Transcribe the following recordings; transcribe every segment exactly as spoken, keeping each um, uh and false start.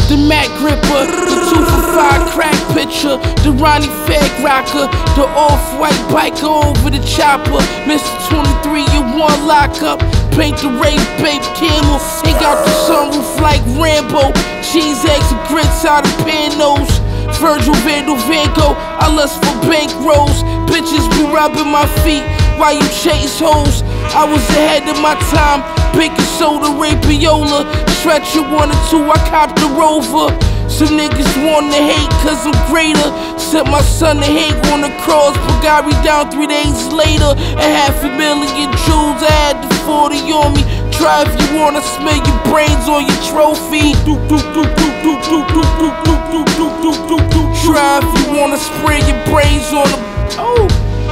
the Mac gripper, the two for five crack pitcher, the Ronnie Fag rocker, the off-white biker over the chopper. Mister twenty-three, you one lockup. Paint the Ray Babe camel, take out the sunroof like Rambo. Cheese, eggs, and grits out of panos. Virgil Vandal Van Gogh, I lust for bankrolls. Bitches be rubbing my feet while you chase hoes. I was ahead of my time, baking soda, rapiola. Stretch you one or two, I copped the Rover. Some niggas wanna hate cause I'm greater. Sent my son to hang on the cross, but got me down three days later. A half a million jewels, I had the forty on me. Try if you wanna smell your brains on your trophy. Try if you wanna spray your brains on them. Oh.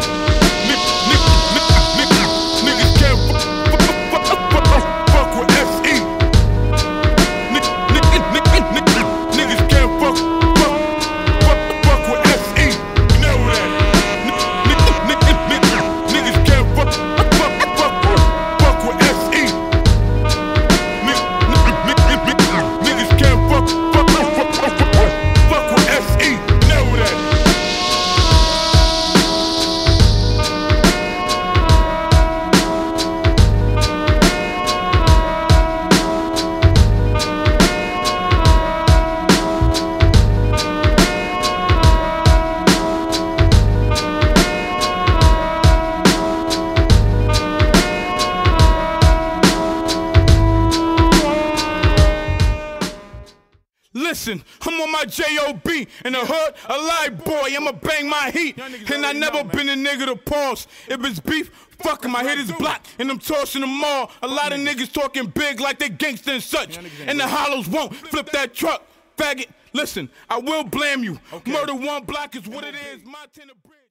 Listen, I'm on my J O B in the hood, a live boy, I'ma bang my heat. And I never been a nigga to pause. If it's beef, fuck him, I hit his block and I'm tossing them all. A lot of niggas talking big like they gangsta and such. And the hollows won't flip that truck. Faggot, listen, I will blame you. Murder one block is what it is. My tenor bridge.